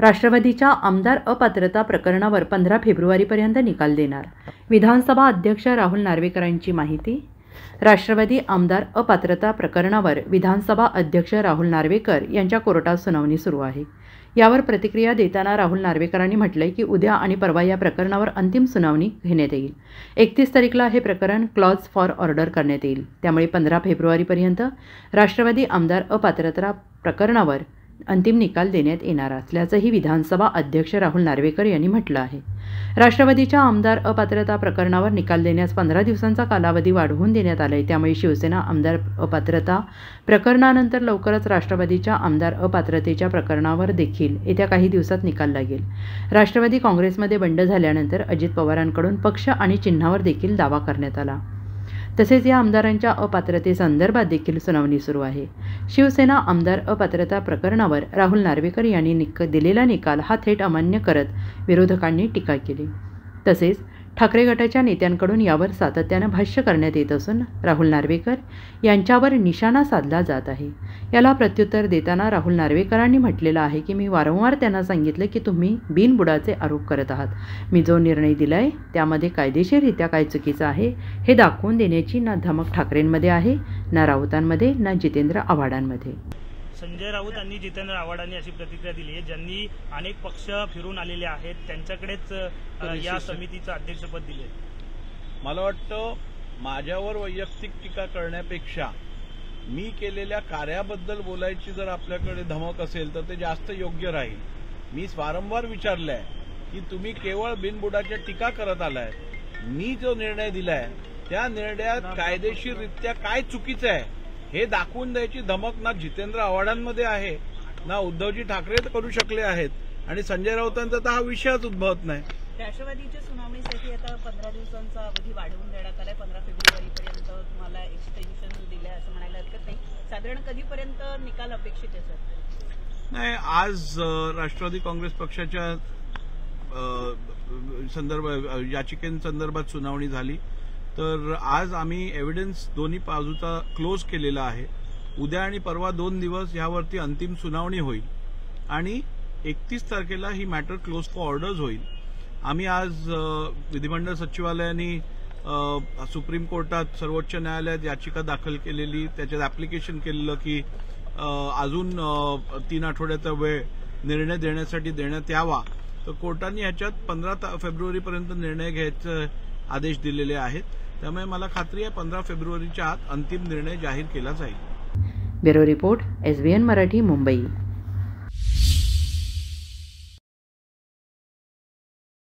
राष्ट्रवादीच्या आमदार अपात्रता प्रकरणावर 15 फेब्रुवारीपर्यंत निकाल देणार. विधानसभा अध्यक्ष राहुल नार्वेकरांची माहिती. राष्ट्रवादी आमदार अपात्रता प्रकरणावर विधानसभा अध्यक्ष राहुल नार्वेकर यांच्या कोर्टात सुनावणी सुरू आहे. यावर प्रतिक्रिया देताना राहुल नार्वेकरांनी म्हटलंय की उद्या आणि परवा या प्रकरणावर अंतिम सुनावणी घेण्यात येईल. 31 तारीखला हे प्रकरण क्लॉज फॉर ऑर्डर करण्यात येईल. त्यामुळे 15 फेब्रुवारीपर्यंत राष्ट्रवादी आमदार अपात्रता प्रकरणावर अंतिम निकाल देण्यात येणार असल्याचंही विधानसभा अध्यक्ष राहुल नार्वेकर यांनी म्हटलं आहे. राष्ट्रवादीच्या आमदार अपात्रता प्रकरणावर निकाल देण्यास 15 दिवसांचा कालावधी वाढवून देण्यात आलाय. त्यामुळे शिवसेना आमदार अपात्रता प्रकरणानंतर लवकरच राष्ट्रवादीच्या आमदार अपात्रतेच्या प्रकरणावर देखील येत्या काही दिवसात निकाल लागेल. राष्ट्रवादी काँग्रेसमध्ये बंड झाल्यानंतर अजित पवारांकडून पक्ष आणि चिन्हावर देखील दावा करण्यात आला. तसेच या आमदारांच्या अपात्रतेसंदर्भात देखील सुनावणी सुरू आहे. शिवसेना आमदार अपात्रता प्रकरणावर राहुल नार्वेकर यांनी दिलेला निकाल हा थेट अमान्य करत विरोधकांनी टीका केली. तसेच ठाकरे गटाच्या नेत्यांकडून यावर सातत्यानं भाष्य करण्यात येत असून राहुल नार्वेकर यांच्यावर निशाणा साधला जात आहे. याला प्रत्युत्तर देताना राहुल नार्वेकरांनी म्हटलेलं आहे की मी वारंवार त्यांना सांगितलं की तुम्ही बिनबुडाचे आरोप करत आहात. मी जो निर्णय दिलाय त्यामध्ये कायदेशीररित्या काय चुकीचं आहे हे दाखवून देण्याची ना धमक ठाकरेंमध्ये आहे, ना राऊतांमध्ये, ना जितेंद्र आव्हाडांमध्ये. संजय राऊत यांनी जितेंद्र आव्हाडांनी अशी प्रतिक्रिया दिली आहे, ज्यांनी अनेक पक्ष फिरून आलेले आहेत त्यांच्याकडेच या समितीचं अध्यक्षपद दिले. मला वाटतं माझ्यावर वैयक्तिक टीका करण्यापेक्षा मी केलेल्या कार्याबद्दल बोलायची जर आपल्याकडे धमक असेल तर ते जास्त योग्य राहील. मी वारंवार विचारलंय की तुम्ही केवळ बिनबुडाच्या टीका करत आलाय. मी जो निर्णय दिलाय त्या निर्णयात कायदेशीररित्या काय चुकीचं आहे हे दाखवून द्यायची धमक ना जितेंद्र आव्हाडांमध्ये आहे, ना उद्धवजी ठाकरे करू शकले आहेत, आणि संजय राऊतांचा तर हा विषयच उद्भवत नाही. राष्ट्रवादीच्या सुनावणीसाठी आता 15 दिवसांचा अवधी वाढवून देण्यात आलाय. 15 फेब्रुवारीपर्यंत तुम्हाला एक्सटेन्शन दिलंय असं म्हणायला हरकत नाही. साधारण कधीपर्यंत निकाल अपेक्षित आहे सर? नाही, आज राष्ट्रवादी काँग्रेस पक्षाच्या याचिकेसंदर्भात सुनावणी झाली. तर आज आम्ही एव्हिडन्स दोन्ही बाजूचा क्लोज केलेला आहे. उद्या आणि परवा 2 दिवस यावरती अंतिम सुनावणी होईल आणि 31 तारखेला ही मॅटर क्लोज फॉर ऑर्डर्स होईल. आम्ही आज विधिमंडळ सचिवालयाने सुप्रीम कोर्टात, सर्वोच्च न्यायालयात याचिका दाखल केलेली, त्याच्यात ऍप्लिकेशन केलेलं की अजून 3 आठवड्याचा वेळ निर्णय देण्यासाठी देण्यात यावा. तर कोर्टाने ह्याच्यात 15 फेब्रुवारीपर्यंत निर्णय घ्यायचे आदेश दिलेले आहेत. त्यामुळे मला खात्री आहे 15 फेब्रुवारीच्या आत अंतिम निर्णय जाहीर केला जाईल. Bureau report, SBN Marathi, Mumbai.